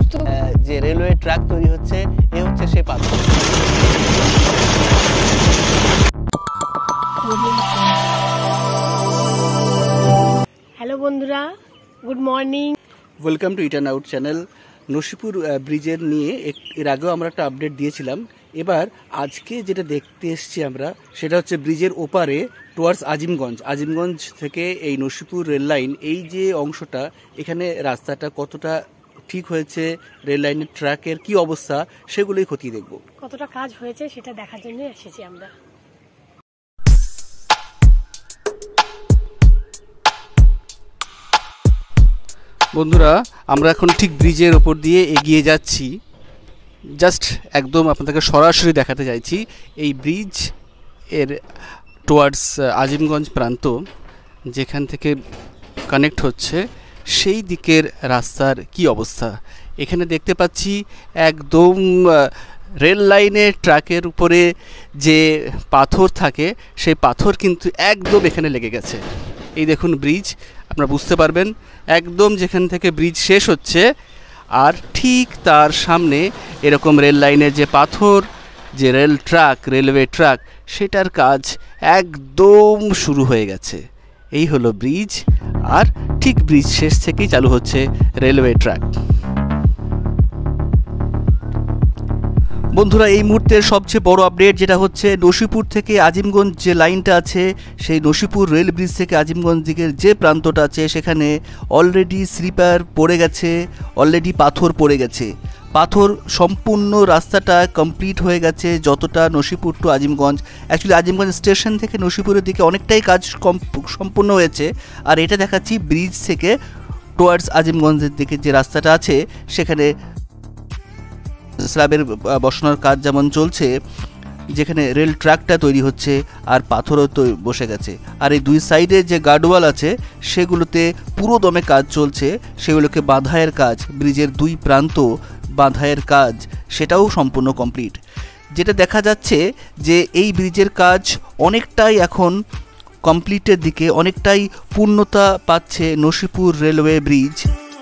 যে railway track তৈরি হচ্ছে এ হচ্ছে সেই পাথর। হ্যালো বন্ধুরা, গুড মর্নিং, ওয়েলকাম টু ইটার্ন আউট চ্যানেল। নসিপুর ব্রিজের নিয়ে এর আগেও আমরা একটা আপডেট দিয়েছিলাম। এবার আজকে যেটা দেখতে এসছি আমরা সেটা হচ্ছে ব্রিজের ওপারে টুয়ার্ডস আজিমগঞ্জ থেকে এই নসিপুর রেল লাইন, এই যে অংশটা, এখানে রাস্তাটা কতটা ঠিক হয়েছে, রেল লাইনের ট্র্যাকের কি অবস্থা, সেগুলোই খতিয়ে দেখব। কতটা কাজ হয়েছে সেটা দেখার জন্য এসেছি আমরা। বন্ধুরা, আমরা এখন ঠিক ব্রিজের ওপর দিয়ে এগিয়ে যাচ্ছি। জাস্ট একদম আপনাদেরকে সরাসরি দেখাতে চাইছি এই ব্রিজ এর টুয়ার্ডস আজিমগঞ্জ প্রান্ত, যেখান থেকে কানেক্ট হচ্ছে সেই দিকের রাস্তার কি অবস্থা। এখানে দেখতে পাচ্ছি একদম রেল লাইনের ট্র্যাকের উপরে যে পাথর থাকে সেই পাথর কিন্তু একদম এখানে লেগে গেছে। এই দেখুন ব্রিজ, আপনারা বুঝতে পারবেন একদম যেখান থেকে ব্রিজ শেষ হচ্ছে আর ঠিক তার সামনে এরকম রেল লাইনের যে পাথর, যে রেলওয়ে ট্র্যাক, সেটার কাজ একদম শুরু হয়ে গেছে। এই হলো ব্রিজ, আর ঠিক ব্রিজ শেষ থেকেই চালু হচ্ছে রেলওয়ে ট্র্যাক। বন্ধুরা, এই মুহূর্তের সবচেয়ে বড় আপডেট যেটা হচ্ছে নসিপুর থেকে আজিমগঞ্জ যে লাইনটা আছে, সেই নসিপুর রেল ব্রিজ থেকে আজিমগঞ্জ দিকের যে প্রান্তটা আছে সেখানে অলরেডি স্লিপার পড়ে গেছে, অলরেডি পাথর পড়ে গেছে। পাথর সম্পূর্ণ রাস্তাটা কমপ্লিট হয়ে গেছে যতটা Nasipur to Azimganj. Actually Azimganj station থেকে নসিপুরের দিকে অনেকটাই কাজ সম্পূর্ণ হয়েছে। আর এটা দেখাচ্ছি ব্রিজ থেকে টুয়ার্ডস আজিমগঞ্জের দিকে যে রাস্তাটা আছে সেখানে স্ল্যাবের বসানোর কাজ যেমন চলছে, যেখানে রেল ট্র্যাকটা তৈরি হচ্ছে আর পাথরও বসে গেছে। আর এই দুই সাইডে যে গার্ডওয়াল আছে সেগুলোতে পুরো দমে কাজ চলছে, সেগুলোকে বাঁধাইয়ের কাজ, ব্রিজের দুই প্রান্ত বাঁধাইয়ের কাজ, সেটাও সম্পূর্ণ কমপ্লিট। যেটা দেখা যাচ্ছে যে এই ব্রিজের কাজ অনেকটাই এখন কমপ্লিটের দিকে, অনেকটাই পূর্ণতা পাচ্ছে নসিপুর রেলওয়ে ব্রিজ।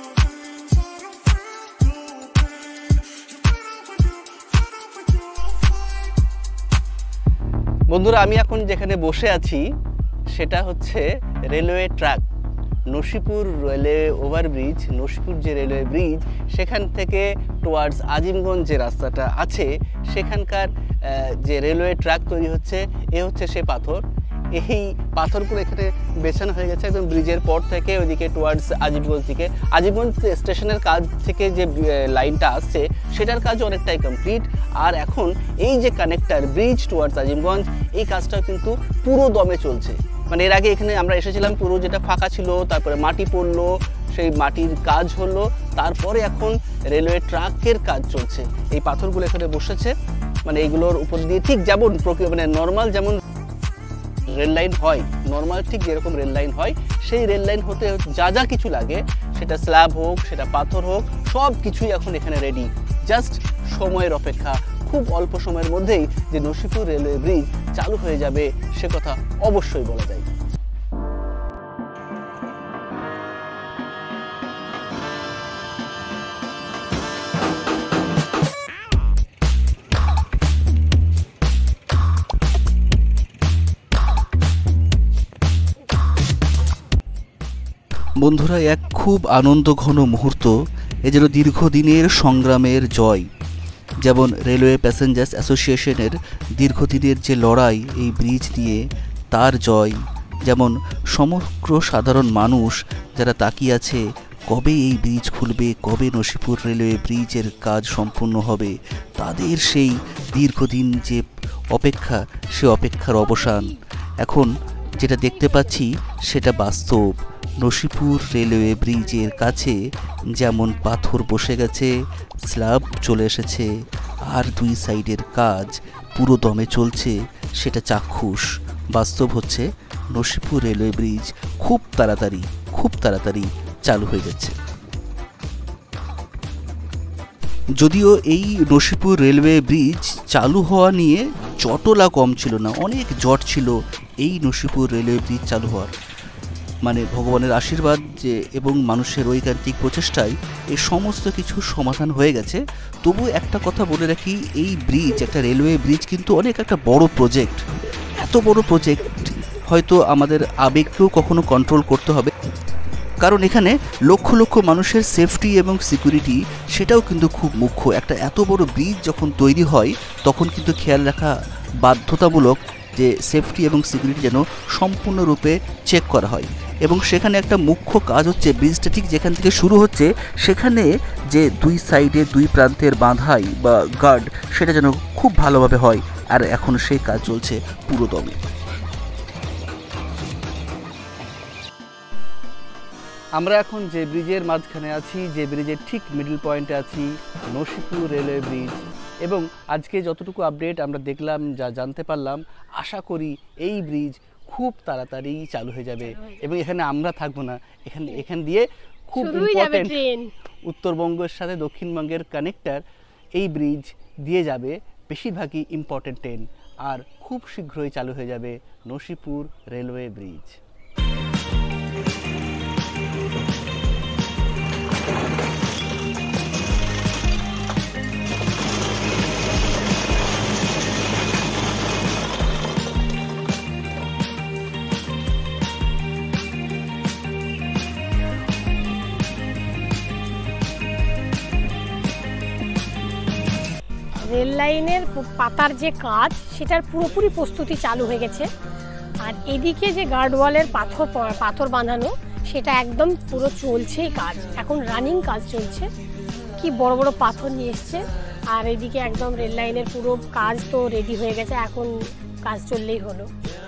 বন্ধুরা, আমি এখন যেখানে বসে আছি সেটা হচ্ছে railway track, Nasipur railway overbridge. Nasipur যে রেলওয়ে ব্রিজ, সেখান থেকে টুয়ার্ডস আজিমগঞ্জ যে রাস্তাটা আছে সেখানকার যে রেলওয়ে ট্র্যাক তৈরি হচ্ছে এ হচ্ছে সে পাথর। এই পাথরগুলো এখানে বেছানো হয়ে গেছে একদম ব্রিজের পর থেকে ওইদিকে টুয়ার্ডস আজিমগঞ্জ দিকে। আজিমগঞ্জ স্টেশনের কাজ থেকে যে লাইনটা আসছে সেটার কাজ অনেকটাই কমপ্লিট। আর এখন এই যে কানেক্টার ব্রিজ টুয়ার্ডস আজিমগঞ্জ, এই কাজটাও কিন্তু পুরো দমে চলছে। মানে এর আগে এখানে আমরা এসেছিলাম, পুরো যেটা ফাঁকা ছিল, তারপরে মাটি পড়লো, সেই মাটির কাজ হলো, তারপরে এখন রেলওয়ে ট্র্যাকের কাজ চলছে। এই পাথরগুলো এখানে বসেছে, মানে এইগুলোর উপর দিয়ে ঠিক যেমন মানে নর্মাল যেমন রেল লাইন হয়, নর্মাল ঠিক যেরকম রেল লাইন হয়, সেই রেল লাইন হতে যা যা কিছু লাগে, সেটা স্ল্যাব হোক, সেটা পাথর হোক, সব কিছুই এখন এখানে রেডি। জাস্ট সময়ের অপেক্ষা। খুব অল্প সময়ের মধ্যেই যে নসিপুর রেলওয়ে ব্রিজ চালু হয়ে যাবে সে কথা অবশ্যই বলা যায়। বন্ধুরা, এক খুব আনন্দঘন মুহূর্ত, এ যেন দীর্ঘদিনের সংগ্রামের জয়। যেমন রেলওয়ে প্যাসেঞ্জার্স অ্যাসোসিয়েশনের দীর্ঘদিনের যে লড়াই এই ব্রিজ নিয়ে, তার জয়। যেমন সমগ্র সাধারণ মানুষ যারা তাকিয়ে আছে কবে এই ব্রিজ খুলবে, কবে নসিপুর রেলওয়ে ব্রিজের কাজ সম্পূর্ণ হবে, তাদের সেই দীর্ঘদিন যে অপেক্ষা, সে অপেক্ষার অবসান। এখন যেটা দেখতে পাচ্ছি সেটা বাস্তব। নসিপুর রেলওয়ে ব্রিজের কাছে যেমন পাথর বসে গেছে, স্ল্যাব চলে এসেছে, আর দুই সাইডের কাজ পুরো দমে চলছে, সেটা চাক্ষুষ বাস্তব হচ্ছে নসিপুর রেলওয়ে ব্রিজ খুব তাড়াতাড়ি চালু হয়ে যাচ্ছে। যদিও এই নসিপুর রেলওয়ে ব্রিজ চালু হওয়া নিয়ে জটলা কম ছিল না, অনেক জট ছিল এই নসিপুর রেলওয়ে ব্রিজ চালু হওয়ার। মানে ভগবানের আশীর্বাদ যে এবং মানুষের ঐকান্তিক প্রচেষ্টায় এই সমস্ত কিছু সমাধান হয়ে গেছে। তবু একটা কথা বলে রাখি, এই ব্রিজ, একটা রেলওয়ে ব্রিজ কিন্তু অনেক একটা বড় প্রজেক্ট। এত বড় প্রজেক্ট হয়তো আমাদের আবেগকেও কখনো কন্ট্রোল করতে হবে, কারণ এখানে লক্ষ লক্ষ মানুষের সেফটি এবং সিকিউরিটি সেটাও কিন্তু খুব মুখ্য। একটা এত বড় ব্রিজ যখন তৈরি হয় তখন কিন্তু খেয়াল রাখা বাধ্যতামূলক যে সেফটি এবং সিকিউরিটি যেন সম্পূর্ণরূপে চেক করা হয়। এবং সেখানে একটা মুখ্য কাজ হচ্ছে, ব্রিজটা ঠিক যেখান থেকে শুরু হচ্ছে সেখানে যে দুই সাইডে দুই প্রান্তের বাঁধাই বা গার্ড সেটা যেন খুব ভালোভাবে হয়, আর এখন সেই কাজ চলছে পুরোদমে। আমরা এখন যে ব্রিজের মাঝখানে আছি, যে ব্রিজের ঠিক মিডল পয়েন্টে আছি, নসিপুর রেলওয়ে ব্রিজ। এবং আজকে যতটুকু আপডেট আমরা দেখলাম, যা জানতে পারলাম, আশা করি এই ব্রিজ খুব তাড়াতাড়ি চালু হয়ে যাবে এবং এখানে আমরা থাকবো না। এখান দিয়ে খুব ইম্পর্টেন্ট উত্তরবঙ্গের সাথে দক্ষিণবঙ্গের কানেক্টার এই ব্রিজ দিয়ে যাবে বেশিরভাগই ইম্পর্টেন্ট ট্রেন, আর খুব শীঘ্রই চালু হয়ে যাবে নসিপুর রেলওয়ে ব্রিজ। রেল লাইনের পাতার যে কাজ সেটার পুরোপুরি প্রস্তুতি চালু হয়ে গেছে। আর এদিকে যে গার্ডওয়ালের পাথর বাঁধানো সেটা একদম পুরো চলছেই কাজ, এখন রানিং কাজ চলছে। কি বড় বড় পাথর নিয়ে এসছে। আর এদিকে একদম রেল লাইনের পুরো কাজ তো রেডি হয়ে গেছে, এখন কাজ চললেই হলো।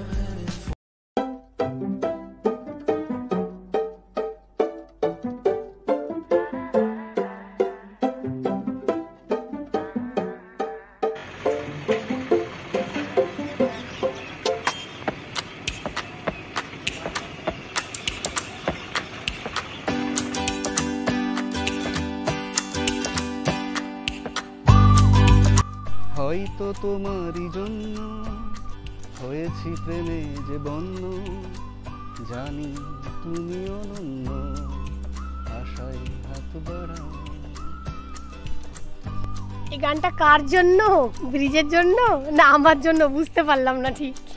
হয়তো তোমারই জন্য হয়েছি প্রেমে যে বন্য, জানি তুমি অনন্য, আশায় হাত বাড়াও। এই গানটা কার জন্য? ব্রিজের জন্য না আমার জন্য? বুঝতে পারলাম না ঠিক।